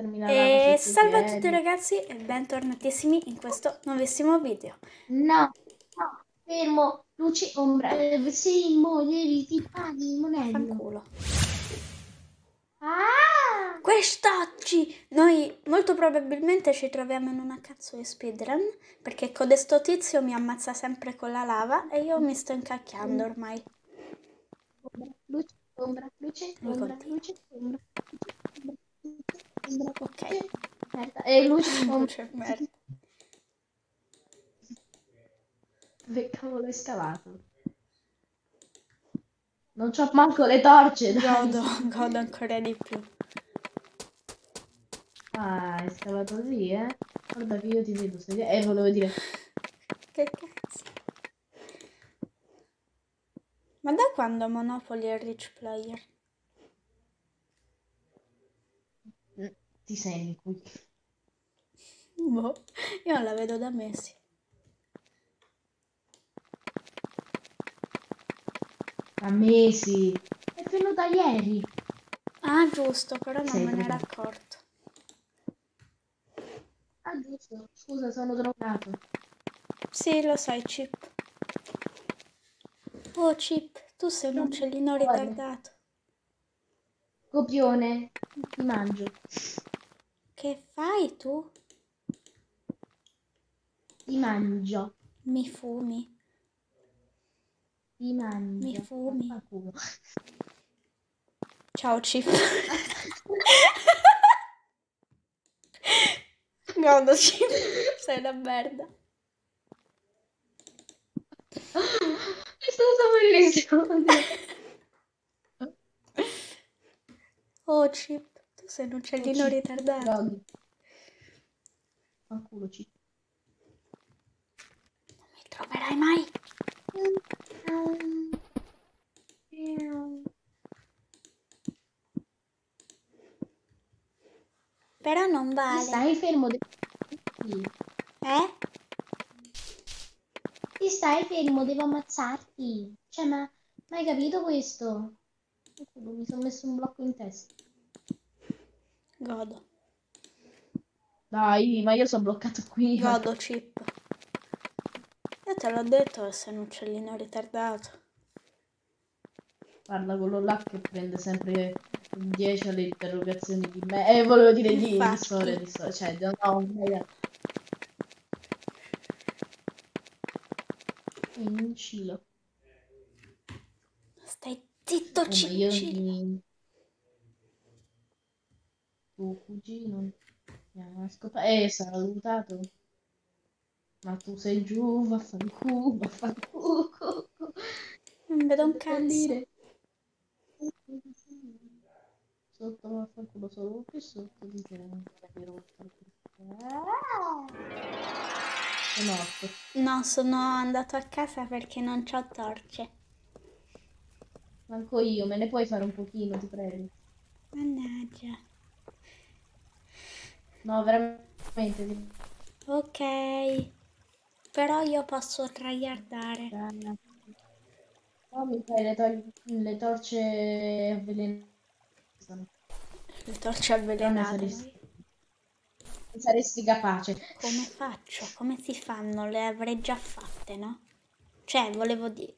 mettermi la lava E sotto i salve a tutti piedi. ragazzi e bentornatissimi in questo nuovissimo video. No, no, fermo, luce, ombra, se muovevi ti paghi il monello. Fanculo. Ah! Quest'oggi noi molto probabilmente ci troviamo in una cazzo di speedrun perché codesto tizio mi ammazza sempre con la lava e io mi sto incacchiando ormai. Luce, ombra, luce, Mi ombra, continua. luce, ombra, luce, ombra, luce, ombra, Ok. luce, merda, e luce, ombra. C'è merda. Dove cavolo hai scavato? Non c'ho manco le torce, dai. Godo ancora di più. Ah, hai scavato lì, eh? Guarda che io ti vedo, volevo dire... Che cazzo? Ma da quando Monopoly è rich player? Ti sei qui. Boh, io non la vedo da mesi. A mesi. È venuta ieri. Ah, giusto, però non Sei me ne ero drogato. accorto. Ah, giusto. Scusa, sono drogato. Sì, lo sai, Chip. Oh, Chip, tu sei un Non uccellino vuole. ritardato. Copione. Ti mangio. Che fai tu? Ti mangio. Mi fumi. Ti Mi mangio. fumi. Vaffanculo. Ciao, Chip. Godo, Chip. Sei una merda. È stato bellissimo. Oddio. Oh, Chip, tu sei un Oh, uccellino ci ritardato. droghi. Vaffanculo, ci. Non mi troverai mai. Però non Ti vale. stai fermo? Sì. Eh? Ti stai fermo, devo ammazzarti. Cioè, ma hai capito questo? Mi sono messo un blocco in testa. Godo. Dai, ma io sono bloccato qui. Godo, Chip. Io te l'ho detto che sei un uccellino ritardato. Guarda, quello là che prende sempre 10 alle interrogazioni di me. Volevo dire di storia, Infatti. di storia. Cioè, no, in Cilo. Stai zitto, Oh, ma io Cicillo. tuo cugino mi ha salutato. Ma tu sei giù, vaffanculo, vaffanculo. Non vedo un State cazzo. fallire. Sotto, vaffanculo, solo qui sotto di te. Non è vero, è morto. No, sono andato a casa perché non c'ho torce. Manco io, me ne puoi fare un pochino, ti prego. Mannaggia. No, veramente. Ok. Però io posso tryhardare. No, mi fai le torce avvelenate. Le torce Però avvelenate. ne saresti capace. Come faccio? Come si fanno? Le avrei già fatte, no? Cioè, volevo dire.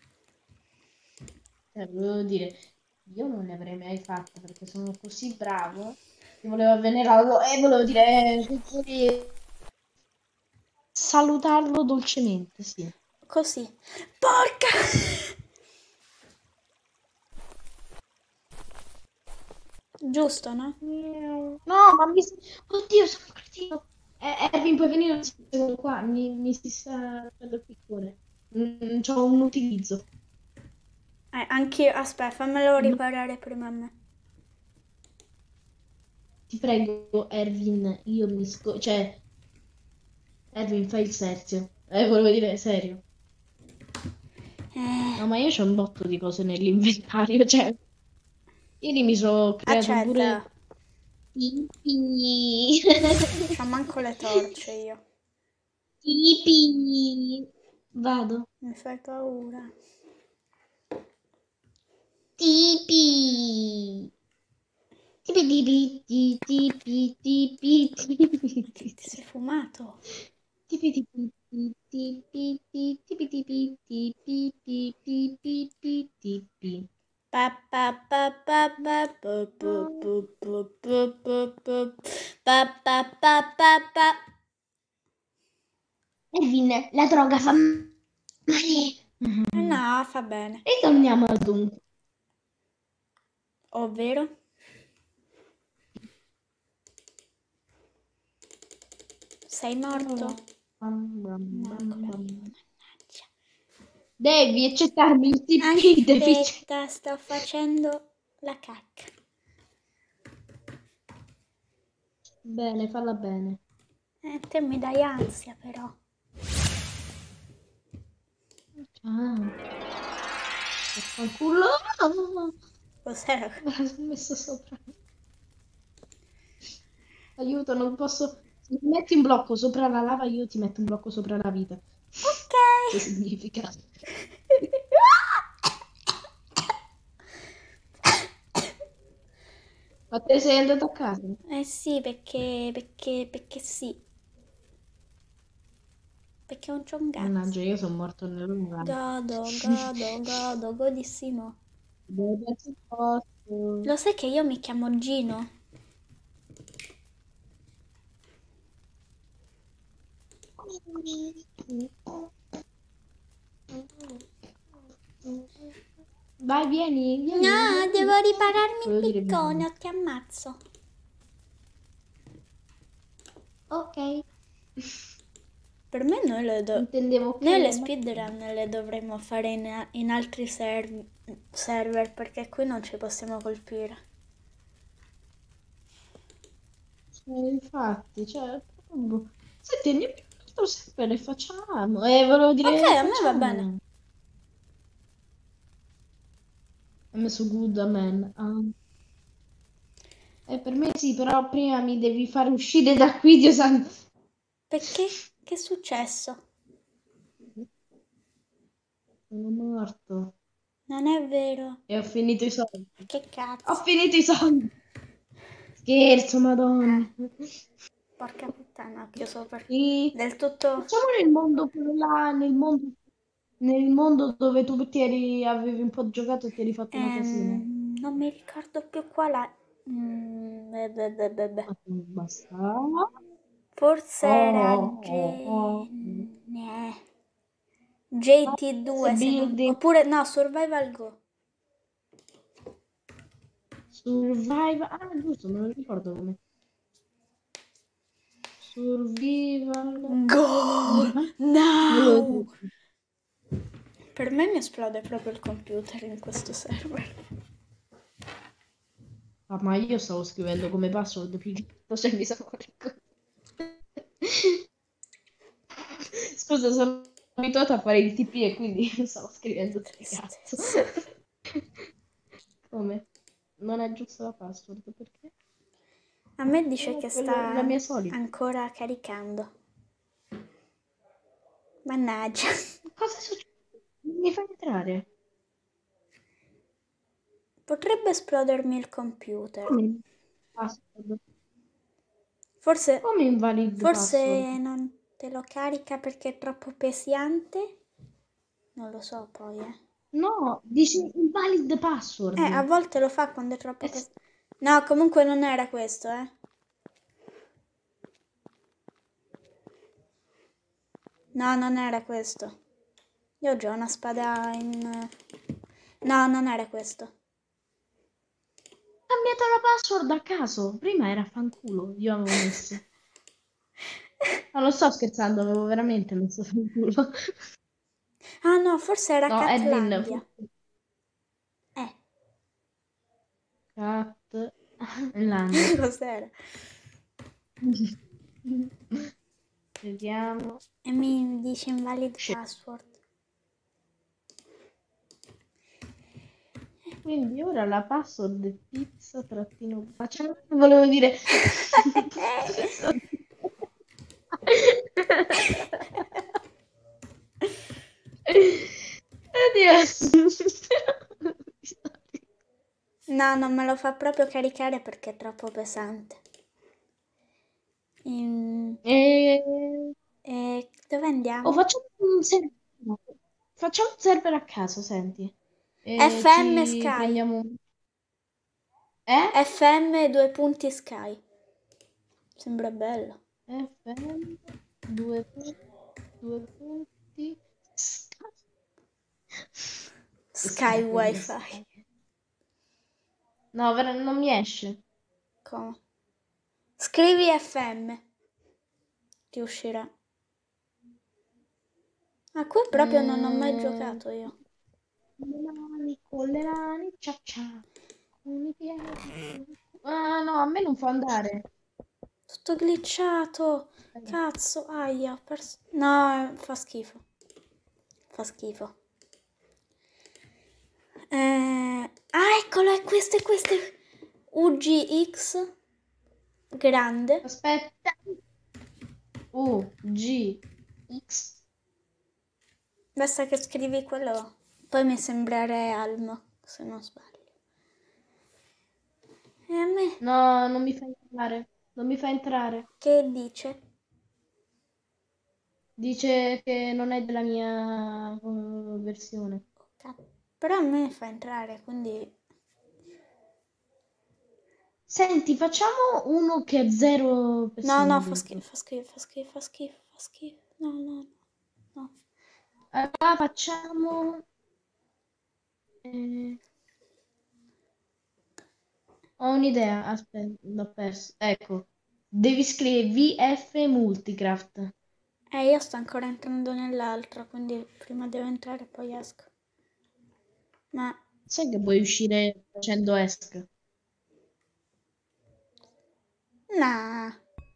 Volevo dire, io non le avrei mai fatte perché sono così bravo che volevo avvelenarlo e volevo dire, salutarlo dolcemente, sì. Così. Porca! Giusto, no? No, ma Oddio, sono un cretino. Erwin, puoi venire un secondo qua? Mi si sta facendo il piccone. C'ho un utilizzo. Anch'io. Aspetta, fammelo No, riparare prima a me. ti prego, Erwin, Cioè, Erwin, fai il serio. Volevo dire serio. Eh, No, ma io c'ho un botto di cose nell'inventario, cioè... Ieri mi sono creato accetta. pure... Tipi. C'ho manco le torce io. Tipi. Vado. Mi fai paura. Tipi. Che ti sei fumato? Pa, pa, pa, pa, pa, pu, pu, pu, pu, pu, pu, pu. Pa, pa, pa, pa, pa. Erwin, la droga fa male. No, fa bene. Ritorniamo al dunque. Ovvero? Sei morto? Mannaggia. Devi accettarmi il TP, devi... Aspetta, sto facendo la cacca. Bene, falla bene. Te mi dai ansia però. Ciao. Fanculo. Cos'era? Me l'ha messo sopra. Aiuto, non posso... Se mi metti un blocco sopra la lava, io ti metto un blocco sopra la vita. Che Ok. significa? Ma te sei andato a casa? Eh sì, perché sì. Perché non c'ho un cazzo. Mannaggia, io sono morto nell'uragano. Godo, godissimo. Dove ci posso? Lo sai che io mi chiamo Gino? Vai, vieni. No, devo ripararmi Volevo il dire piccone vieni. o ti ammazzo. Ok. Per me Intendevo ok. noi le speedrun le dovremmo fare in altri server perché qui non ci possiamo colpire. Infatti, cioè... Senti, andiamo in un altro server e facciamo. Volevo dire Ok, a me va facciamo. bene. Ho messo good amen. Per me sì, però prima mi devi fare uscire da qui, Dio santo. Perché? Che è successo? Sono morto. Non è vero. E ho finito i soldi. Che Ho cazzo? finito i soldi. Scherzo, madonna. Porca puttana, ho chiuso per... Sì. Del tutto... Facciamo nel mondo quello là, nel mondo dove tu avevi un po' giocato e ti eri fatto una casina. non mi ricordo più qual è. Beh. Basta. Forse era Oh. JT2 se non... Building Oppure no, Survival Go. Survival. Ah, giusto, me lo ricordo come. Survival. Go! Me lo No! ricordo. Per me mi esplode proprio il computer in questo server. Ah, ma io stavo scrivendo come password cioè mi sono ricordata. Scusa, sono abituata a fare il TP e quindi stavo scrivendo sti cazzo. Tristezza. Come? Non è giusta la password, perché? A me dice che La sta mia solita. ancora caricando. Mannaggia. Cosa è successo? Non mi fai entrare? Potrebbe esplodermi il computer. Come password? Forse Come invalid password? non te lo carica perché è troppo pesante? Non lo so poi, No, dice invalid password. A volte lo fa quando è troppo pesante. No, comunque non era questo, No, non era questo. Io ho già una spada in... No, non era questo. Ho cambiato la password a caso. Prima era fanculo, io avevo messo. Ma non sto scherzando, avevo veramente messo fanculo. Ah no, forse era No, Edwin. Catlandia. Catlandia. Cos'era? Vediamo. E mi dice invalid password. Quindi ora la password è pizza trattino. Ma cioè, volevo dire. Oddio. No, non me lo fa proprio caricare perché è troppo pesante. E... Dove andiamo? Oh, facciamo un server a caso, senti. E FM ci Sky. prendiamo... Eh? FM 2 Sky. Sembra bello. FM, due punti... Sky Server Wi-Fi. Sky. No, non mi esce. Come? Scrivi FM. Ti uscirà. Ah, qui proprio non ho mai giocato io. Con le mani, cia cia. Con i piedi. Ah, no, a me non fa andare. Tutto glitchato. Cazzo, aia. No, fa schifo. Fa schifo. Eccolo, è questo. UGX grande. Aspetta. UGX. Basta che scrivi quello. Poi mi sembra Realm, se non sbaglio. E a me? No, non mi fa entrare. Non mi fa entrare. Che dice? Dice che non è della mia versione. Però a me fa entrare, quindi... Senti, facciamo uno che è 0 persone. No, fa dentro. schifo. No. Allora facciamo... Ho un'idea, aspetta, l'ho perso. Ecco, devi scrivere VF Multicraft. Io sto ancora entrando nell'altro, quindi prima devo entrare e poi esco. Ma... Sai che puoi uscire facendo ESC? Nah.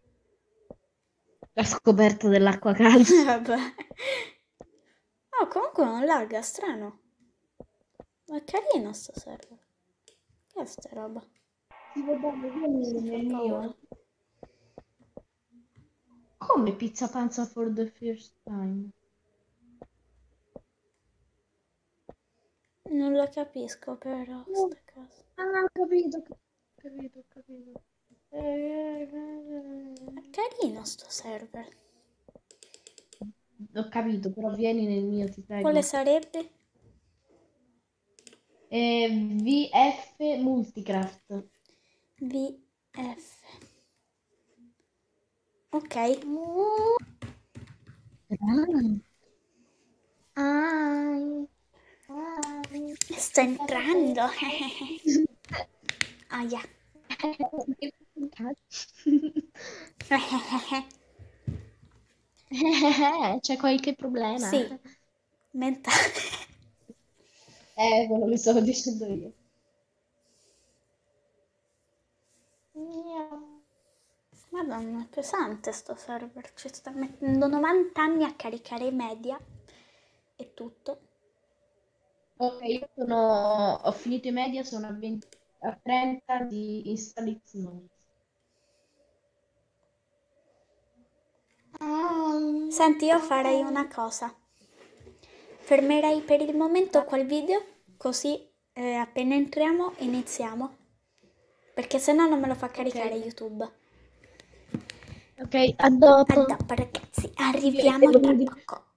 La scoperta dell'acqua calda. Vabbè. Oh, comunque non lagga, strano. È carino sto server. Che è sta roba? Sì, vabbè, vieni nel paura. mio. Come pizza panza for the first time? Non lo capisco però, sta cosa. Ah, ho capito. È carino sto server. Ho capito, però vieni nel mio, ti prego. Quale sarebbe? VF Multicraft. VF. Ok. Sto entrando. Aia. C'è qualche problema? Sì. Mentale. Quello che stavo dicendo io. Madonna, è pesante sto server. Ci sta mettendo 90 anni a caricare i media e tutto. Ok, io ho finito i media, sono a 30 di installazione. Senti, io farei una cosa. Fermerei per il momento quel video, così appena entriamo iniziamo. Perché se no non me lo fa caricare YouTube. Ok, a dopo. A dopo ragazzi, arriviamo tra poco.